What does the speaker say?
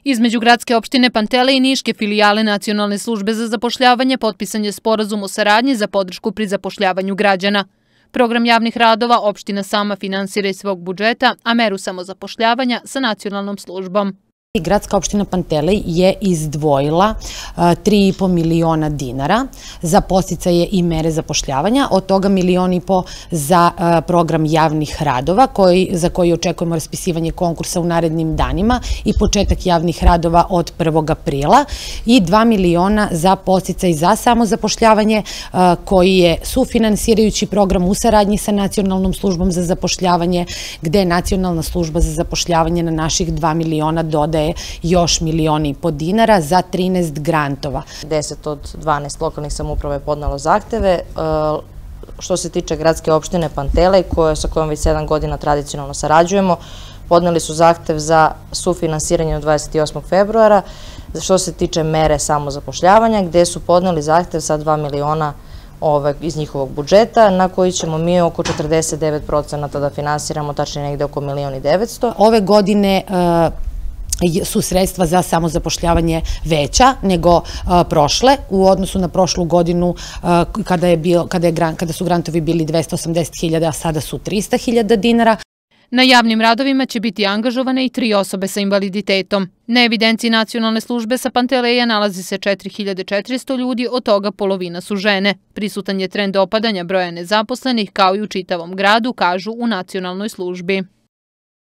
Između gradske opštine Pantelej i niške filijale Nacionalne službe za zapošljavanje potpisan je sporazum o saradnji za podršku pri zapošljavanju građana. Program javnih radova opština sama finansira iz svog budžeta, a meru samozapošljavanja sa nacionalnom službom. Gradska opština Pantelej je izdvojila 3,5 miliona dinara za podsticaje i mere zapošljavanja, od toga 1,5 miliona za program javnih radova za koji očekujemo raspisivanje konkursa u narednim danima i početak javnih radova od 1. aprila i 2 miliona za podsticaj za samozapošljavanje koji je sufinansirajući program u saradnji sa Nacionalnom službom za zapošljavanje, gde Nacionalna služba za zapošljavanje na naših 2 miliona dodaje još 1,5 miliona dinara za 13 grantova. 10 od 12 lokalnih samouprava je podnelo zahteve. Što se tiče gradske opštine Pantelej, sa kojom već 7 godina tradicionalno sarađujemo, podneli su zahtev za sufinansiranje od 28. februara, što se tiče mere samozapošljavanja, gde su podneli zahtev sa 2 miliona iz njihovog budžeta, na koji ćemo mi oko 49% da finansiramo, tačnije negde oko 1.900.000. Ove godine su sredstva za samozapošljavanje veća nego prošle, u odnosu na prošlu godinu kada su grantovi bili 280.000, a sada su 300.000 dinara. Na javnim radovima će biti angažovane i 3 osobe sa invaliditetom. Na evidenciji Nacionalne službe sa Panteleja nalazi se 4.400 ljudi, od toga polovina su žene. Prisutan je trend opadanja broja nezaposlenih kao i u čitavom gradu, kažu u Nacionalnoj službi.